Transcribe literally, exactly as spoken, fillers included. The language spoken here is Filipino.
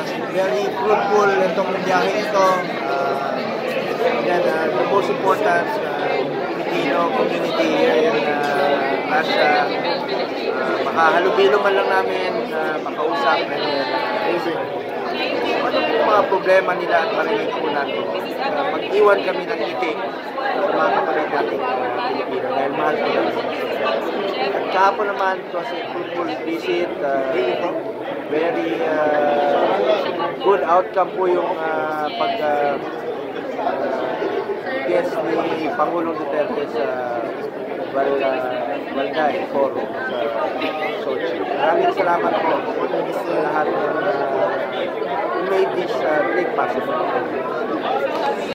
very fruitful itong biyahe ito. Uh, yan, uh, the most important uh, Filipino community here in uh, Russia. Uh, makahalubilo man lang namin, uh, makausap, and then uh, ano po mga problema nila at marinig po natin. Uh, mag-iwan kami ng ngiti sa mga kapatid natin uh, Filipino dahil mahal po namin. At kahapon naman, it was a fruitful visit. Uh, very uh, good outcome po yung uh, pag uh, uh, guest ni Pangulong Duterte sa Val, uh, Valday Forum sa Sochi. Maraming salamat po sa lahat ng uh, who made this uh, trip possible.